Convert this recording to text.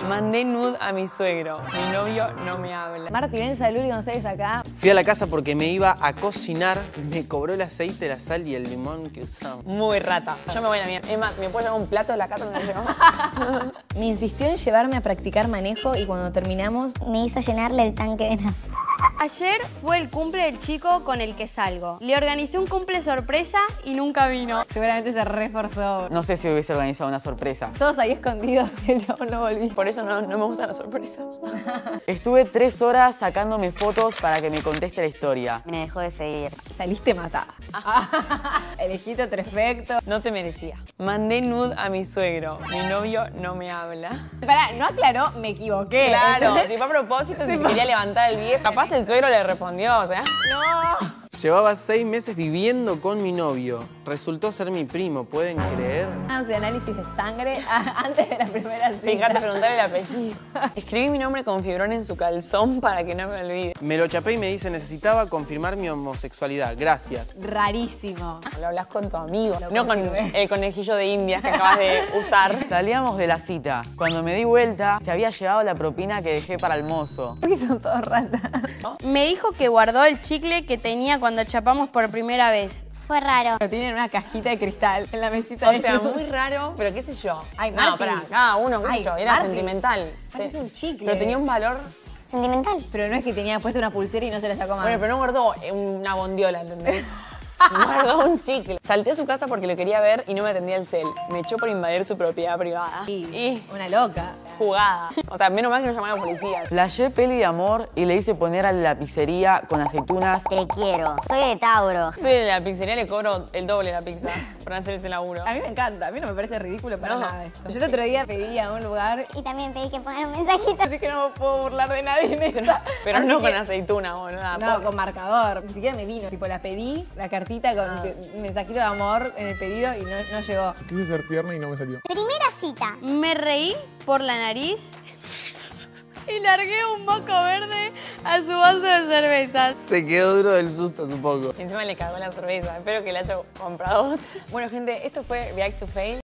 Mandé nude a mi suegro. Mi novio no me habla. Marti, ven, Luli González acá. Fui a la casa porque me iba a cocinar. Me cobró el aceite, la sal y el limón que usamos. Muy rata. Yo me voy a la mía. Es más, si me puedes llevar un plato de la casa, me lo llevo. Me insistió en llevarme a practicar manejo y cuando terminamos Me hizo llenarle el tanque de nafta. Ayer fue el cumple del chico con el que salgo. Le organicé un cumple sorpresa y nunca vino. seguramente se reforzó. No sé si hubiese organizado una sorpresa. Todos ahí escondidos y yo no volví. Por eso no me gustan las sorpresas. Estuve 3 horas sacándome fotos para que me conteste la historia. Me dejó de seguir. Saliste matada. El hijito perfecto. No te merecía. Mandé nude a mi suegro. Mi novio no me habla. Pará, no aclaró, me equivoqué. Claro, ¿entendés? si fue a propósito, si se quería levantar el viejo. Capaz el suegro le respondió, o sea. No. Llevaba 6 meses viviendo con mi novio. Resultó ser mi primo, ¿pueden creer? Hace análisis de sangre antes de la primera cita. Fíjate, preguntarle el apellido. Escribí mi nombre con fibrón en su calzón para que no me olvide. Me lo chapé y me dice, necesitaba confirmar mi homosexualidad. Gracias. Rarísimo. Lo hablas con tu amigo, Lo no con confirmé. el conejillo de indias que acabas de usar. Salíamos de la cita. Cuando me di vuelta, se había llevado la propina que dejé para el mozo. Porque son todos ratas. Me dijo que guardó el chicle que tenía cuando chapamos por primera vez. Fue raro. Lo tienen en una cajita de cristal en la mesita O de sea, luz. muy raro, pero qué sé yo. Ay, no, Marti. pará, cada uno, qué sé Ay, yo, era Marti. sentimental. Aparte es un chicle. Pero tenía un valor. Sentimental. Pero no es que tenía puesta una pulsera y no se la sacó más. Bueno, pero no guardó una bondiola, ¿entendés? Guardó un chicle. Salté a su casa porque lo quería ver y no me atendía el cel. Me echó por invadir su propiedad privada. Y Una loca. jugada. O sea, menos mal que no llamaba a la policía. Flashé peli de amor y le hice poner a la pizzería con aceitunas. Te quiero. Soy de Tauro. Soy de la pizzería, le cobro el doble la pizza por hacer ese laburo. A mí me encanta, a mí no me parece ridículo para No. nada esto. Yo el otro día pedí a un lugar, Y también pedí que pongan un mensajito. así que no me puedo burlar de nadie en esta. Pero Así no que- con aceituna, boluda. No, con marcador. Ni siquiera me vino. Tipo, la pedí, la cartita con un mensajito de amor en el pedido y no llegó. Quise ser tierna y no me salió. Primera cita. Me reí por la nariz y largué un moco verde a su vaso de cervezas. Se quedó duro del susto, supongo. Encima le cagó la cerveza. Espero que le haya comprado otra. Bueno, gente, esto fue React to Fail.